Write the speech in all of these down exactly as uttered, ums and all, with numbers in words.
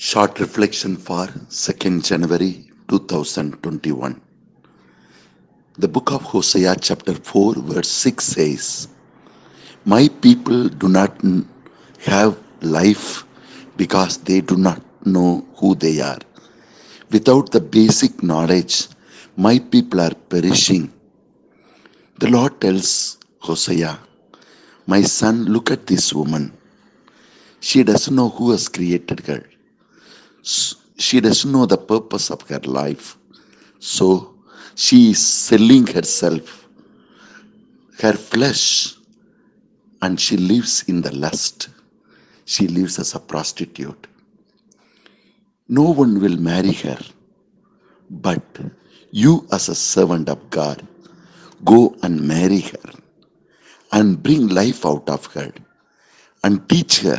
Short reflection for second January two thousand twenty-one. The book of Hosea, chapter four, verse six says, My people do not n- have life because they do not know who they are. Without the basic knowledge, my people are perishing. The Lord tells Hosea, My son, look at this woman. She doesn't know who has created her. S- She doesn't know the purpose of her life. So she is selling herself, her flesh, and she lives in the lust. She lives as a prostitute. No one will marry her, but you, as a servant of God, go and marry her and bring life out of her and teach her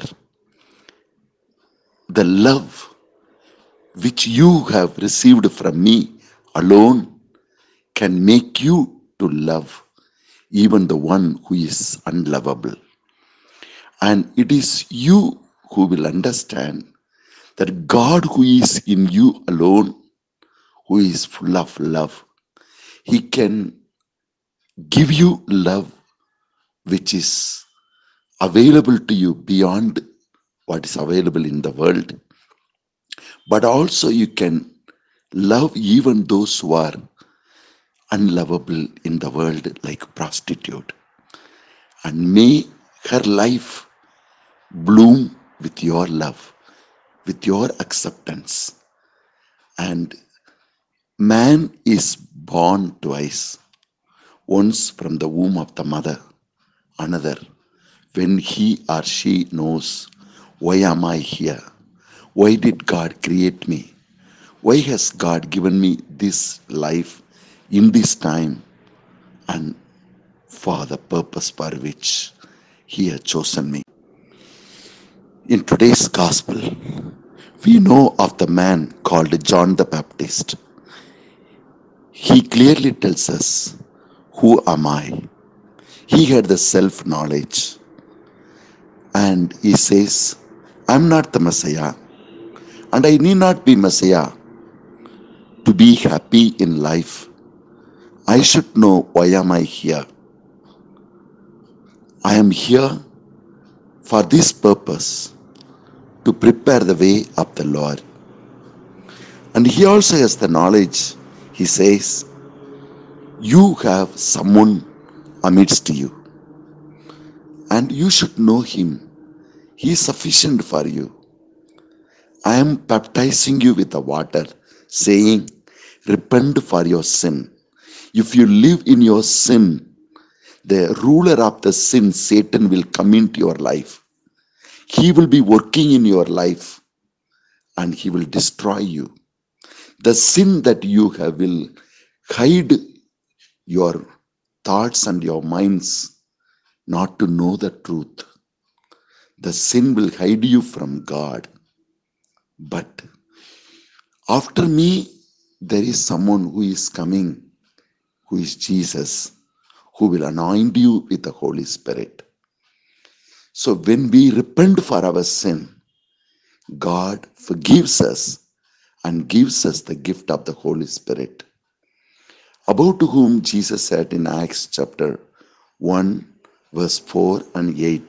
the love which you have received from me alone can make you to love even the one who is unlovable. And it is you who will understand that God who is in you alone, who is full of love, He can give you love which is available to you beyond what is available in the world. But also you can love even those who are unlovable in the world, like prostitute. And may her life bloom with your love, with your acceptance. And man is born twice, once from the womb of the mother, another when he or she knows, why am I here? Why did God create me? Why has God given me this life in this time and for the purpose for which He has chosen me? In today's gospel, we know of the man called John the Baptist. He clearly tells us, who am I? He had the self knowledge and he says, I'm not the Messiah and I need not be Messiah to be happy in life. I should know why am I here. I am here for this purpose, to prepare the way of the Lord. And he also has the knowledge. He says, you have someone amidst you and you should know him. He is sufficient for you. I am baptizing you with the water, saying, repent for your sin. If you live in your sin, the ruler of the sin, Satan, will come into your life. He will be working in your life and he will destroy you. The sin that you have will hide your thoughts and your minds not to know the truth. The sin will hide you from God. But after me, there is someone who is coming, who is Jesus, who will anoint you with the Holy Spirit. So when we repent for our sin, God forgives us and gives us the gift of the Holy Spirit. About whom Jesus said in Acts chapter one, verse four and eight,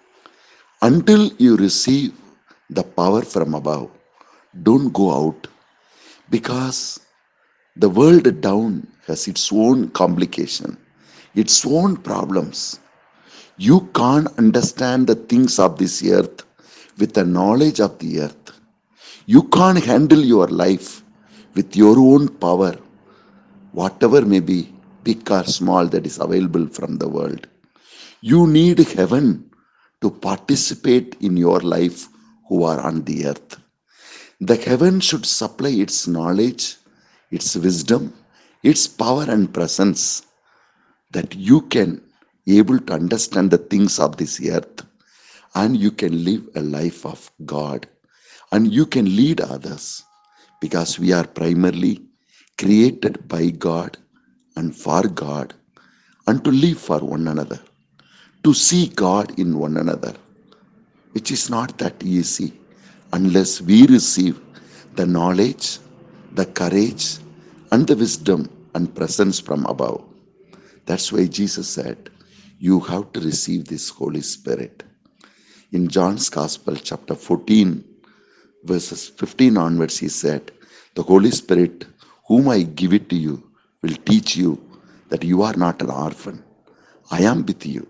until you receive the power from above, don't go out, because the world down has its own complication, its own problems. You can't understand the things of this earth with the knowledge of the earth. You can't handle your life with your own power, whatever may be, big or small, that is available from the world. You need heaven to participate in your life who are on the earth. The heaven should supply its knowledge, its wisdom, its power and presence, that you can able to understand the things of this earth and you can live a life of God and you can lead others, because we are primarily created by God and for God, and to live for one another, to see God in one another, which is not that easy. unless we receive the knowledge, the courage, and the wisdom and presence from above. That's why Jesus said, you have to receive this Holy Spirit. In John's Gospel, chapter fourteen, verses fifteen onwards, he said, the Holy Spirit, whom I give it to you, will teach you that you are not an orphan. I am with you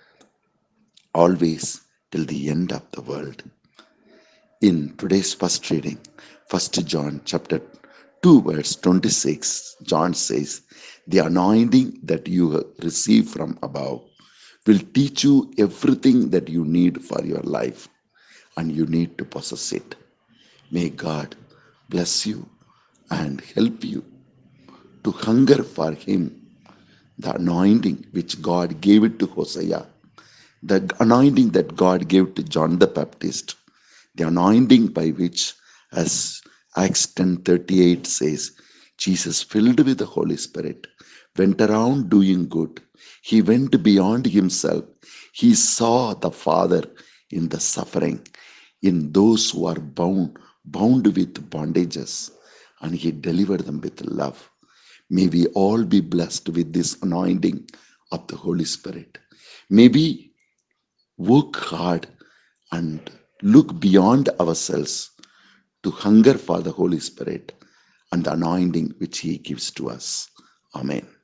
always till the end of the world. In today's first reading, First John chapter two, verse twenty-six, John says, the anointing that you receive from above will teach you everything that you need for your life, and you need to possess it. May God bless you and help you to hunger for Him, the anointing which God gave it to Hosea, the anointing that God gave to John the Baptist, the anointing by which, as Acts ten thirty-eight says, Jesus, filled with the Holy Spirit, went around doing good. He went beyond himself. He saw the Father in the suffering, in those who are bound, bound with bondages, and he delivered them with love. May we all be blessed with this anointing of the Holy Spirit. May we work hard and look beyond ourselves to hunger for the Holy Spirit and the anointing which He gives to us. Amen.